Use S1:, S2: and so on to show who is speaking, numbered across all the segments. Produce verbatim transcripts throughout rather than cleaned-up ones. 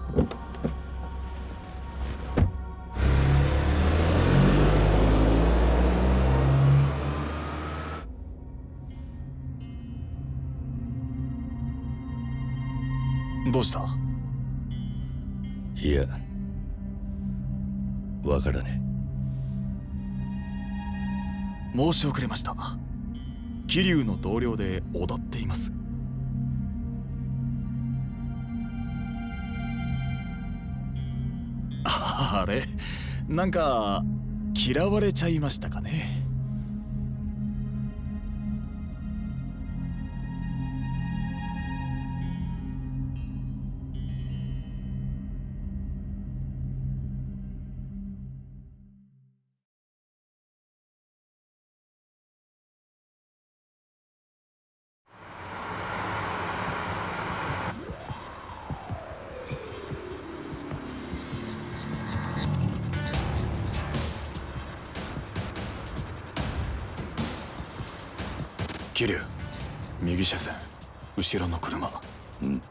S1: どうした？
S2: いや、わからね
S1: え。申し遅れました。桐生の同僚で小田っています。あれ、なんか嫌われちゃいましたかね。桐生、右車線、後ろの車。ん？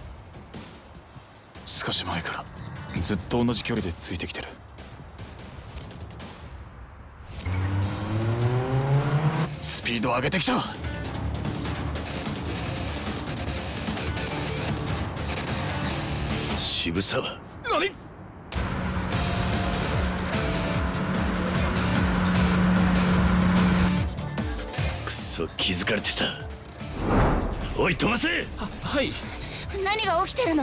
S1: 少し前からずっと同じ距離でついてきてる。スピード上げてきた。
S2: 渋沢。
S1: 何？
S2: くそ、気づかれてた。おい、飛ばせ。
S1: は、はい。
S3: 何が起きてるの？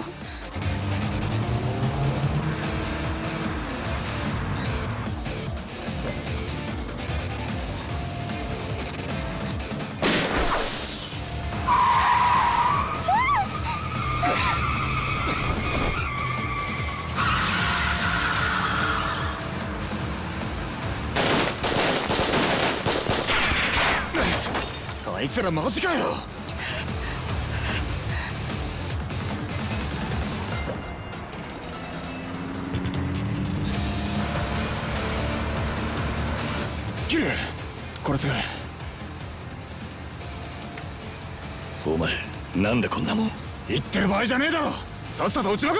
S1: あいつらマジかよ。桐生、これすぐ。
S2: お前、なんでこんなもん。
S1: 言ってる場合じゃねえだろ。さっさと撃ちまくれ。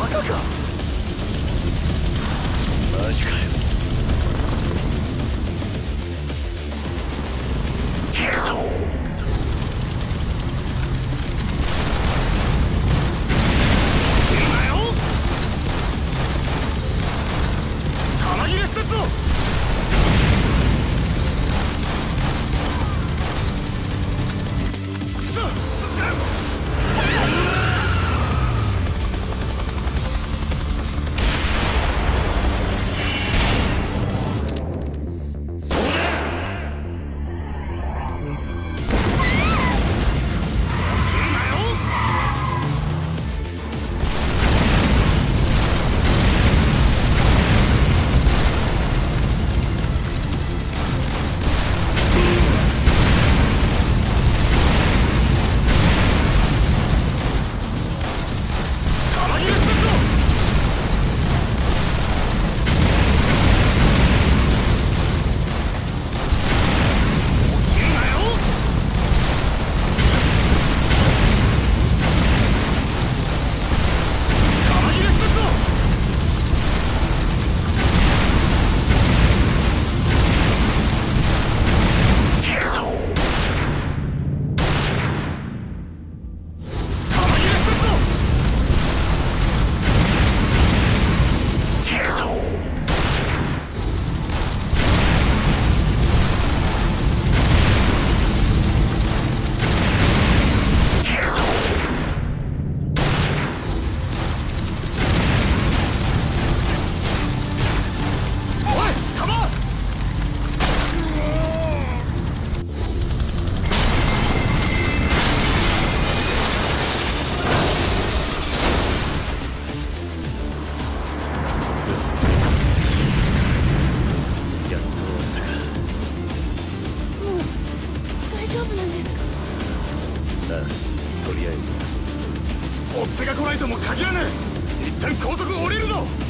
S1: カか。
S2: マジかよ。行くぞ。
S1: 追っ手が来ないとも限らねえ。一旦高速降りるぞ。